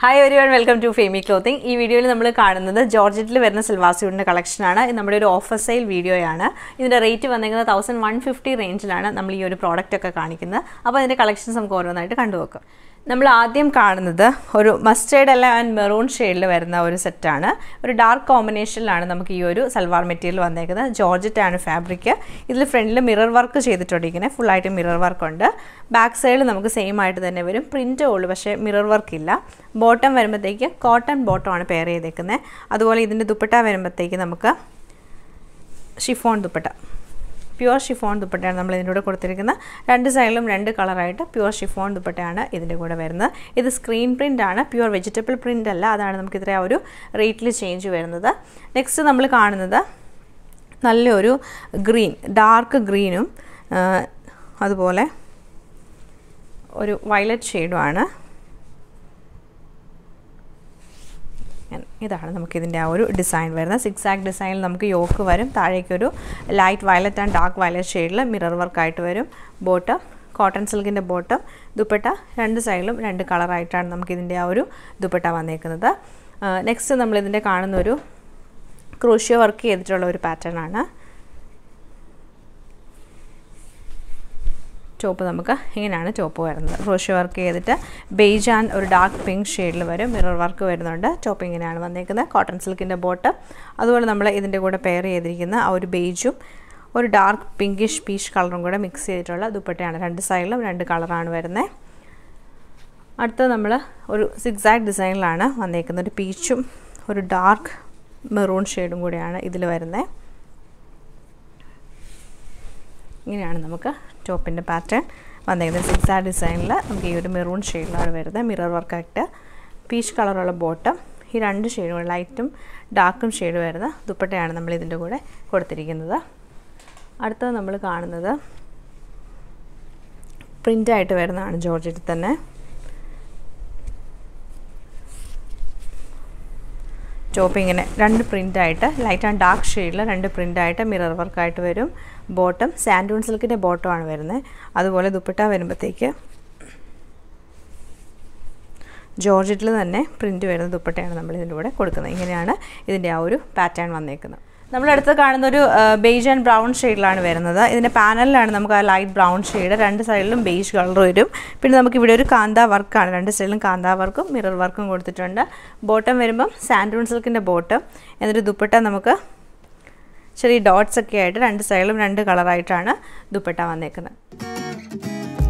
Hi everyone, welcome to Fayme Clothing. This video we will see Georgette silver suit collection. This is an offer sale video. This rate is 1150 range. We will this product. So, this collection we will see. We will see mustard and maroon shade set. A dark combination we salwar material. Georgette and fabric. This is front mirror work. Full item mirror work. Back side we same print mirror work. Bottom വരുമ്പത്തേക്ക് cotton bottom ആണ് pair ചെയ്തേക്കുന്നത്. അതുപോലെ ഇതിന്റെ ദുപ്പട്ട വരുമ്പത്തേക്ക് നമുക്ക് chiffon dupatta. Pure chiffon ദുപ്പട്ടയാണ് നമ്മൾ ഇതിന്റെ കൂടെ കൊടുത്തിരിക്കുന്നത്. രണ്ട് സൈഡിലും രണ്ട് കളർ ആയിട്ട് pure chiffon ദുപ്പട്ടയാണ് ഇതിന്റെ കൂടെ വരുന്നത്. ഇത് സ്ക്രീൻ പ്രിന്റ് ആണ്, pure vegetable print അല്ല. അതാണ് നമുക്ക് ഇത്ര ഒരു റേറ്റിൽ ചേഞ്ച് വരുന്നത്. നെക്സ്റ്റ് നമ്മൾ കാണുന്നത് നല്ലൊരു ഗ്രീൻ, ഡാർക്ക് ഗ്രീനും അതുപോലെ ഒരു വയലറ്റ് ഷെയ്ഡും ആണ്. This is design. Zigzag design നമുക്ക് യോക്ക് വരും. താഴേക്ക് ഒരു light violet and dark violet ഷെയ്ഡിൽ മിറർ വർക്ക് ആയിട്ട് വരും. ബോട്ടം കോട്ടൺ സിൽക്കിന്റെ ബോട്ടം, ദുപ്പട്ട രണ്ട് സൈഡിലും രണ്ട് കളർ ആയിട്ടാണ് നമുക്ക് ഇതിന്റെ ആ ഒരു ദുപ്പട്ട വന്നിരിക്കുന്നത്. നെക്സ്റ്റ് നമ്മൾ ഇതിന്റെ കാണുന്ന ഒരു ക്രോഷ്യോ വർക്ക് ചെയ്തിട്ടുള്ള ഒരു പാറ്റേൺ ആണ്. ടോപ്പ് നമുക്ക് ഇങ്ങനെയാണ് ടോപ്പ് വരുന്നത്. ക്രോഷ്യോ വർക്ക് ചെയ്തിട്ട് ബേജ് ആൻഡ് ഒരു ഡാർക്ക് പിങ്ക് ഷെയ്ഡിൽ വരും. മിറർ വർക്ക് വരുന്നുണ്ട്. ടോപ്പ് ഇങ്ങനെയാണ് വന്നിരിക്കുന്നത്. കോട്ടൺ സിൽക്കിന്റെ ബോട്ടം, അതുപോലെ നമ്മൾ ഇതിന്റെ കൂടെ പെയർ ചെയ്തിരിക്കുന്ന ആ ഒരു ബേജും ഒരു ഡാർക്ക് പിങ്കിഷ് പീച്ച് കളറും കൂടെ മിക്സ് ചെയ്തിട്ടുള്ള ദുപ്പട്ടയാണ്. രണ്ട് സൈഡിലും രണ്ട് കളറാണ് വരുന്നത്. അടുത്ത നമ്മൾ ഒരു സിഗ്സാഗ് ഡിസൈനിലാണ് വന്നിരിക്കുന്നത്. ഒരു പീച്ചും ഒരു ഡാർക്ക് മെറൂൺ ഷെയ്ഡും കൂടെയാണ് ഇതിൽ വരുന്നത്. ഇങ്ങനെയാണ് നമുക്ക് ടോപ്പിന്റെ പാറ്റേൺ വന്നിരിക്കുന്നത്. സിക്സാഗ് ഡിസൈനിൽ നമുക്ക് ഈ ഒരു മെറൂൺ ഷെയ്ഡിലാണ് വരുന്നത്. മിറർ വർക്ക് ആയിട്ട് പീച്ച് കളറുള്ള ബോട്ടം, ഈ രണ്ട് ഷെയ്ഡും ലൈറ്റും ഡാർക്കും ഷെയ്ഡ് വരുന്ന ദുപ്പട്ടയാണ് നമ്മൾ ഇതിൻ്റെ കൂടെ കൊടുത്തിരിക്കുന്നത്. അടുത്തത് നമ്മൾ കാണുന്നത് പ്രിൻ്റായിട്ട് വരുന്നതാണ്. ജോർജറ്റിൽ തന്നെ ടോപ്പ് ഇങ്ങനെ രണ്ട് പ്രിൻ്റായിട്ട് ലൈറ്റ് ആൻഡ് ഡാർക്ക് ഷെയ്ഡിൽ രണ്ട് പ്രിൻ്റായിട്ട് മിറർ വർക്കായിട്ട് വരും. ബോട്ടം സാൻഡൂൺ സിൽക്കിൻ്റെ ബോട്ടമാണ് വരുന്നത്. അതുപോലെ ദുപ്പട്ട വരുമ്പോഴത്തേക്ക് ജോർജറ്റിൽ തന്നെ പ്രിൻ്റ് വരുന്ന ദുപ്പട്ടയാണ് നമ്മൾ ഇതിൻ്റെ കൂടെ കൊടുക്കുന്നത്. ഇങ്ങനെയാണ് ഇതിൻ്റെ ആ ഒരു പാറ്റേൺ വന്നേക്കുന്നത്. നമ്മളടുത്ത് കാണുന്ന ഒരു ബേജ് ആൻഡ് ബ്രൗൺ ഷെയ്ഡിലാണ് വരുന്നത്. ഇതിൻ്റെ പാനലിലാണ് നമുക്ക് ആ ലൈറ്റ് ബ്രൗൺ ഷെയ്ഡ്, രണ്ട് സൈഡിലും ബേജ് കളർ വരും. പിന്നെ നമുക്ക് ഇവിടെ ഒരു കാന്താ വർക്കാണ്, രണ്ട് സൈഡിലും കാന്താ വർക്കും മിറർ വർക്കും കൊടുത്തിട്ടുണ്ട്. ബോട്ടം വരുമ്പം സാൻഡൂൺ സിൽക്കിൻ്റെ ബോട്ടം, എന്നിട്ട് ദുപ്പട്ട നമുക്ക് ചെറിയ ഡോട്ട്സ് ഒക്കെ ആയിട്ട് രണ്ട് സൈഡിലും രണ്ട് കളറായിട്ടാണ് ദുപ്പട്ട വന്നേക്കുന്നത്.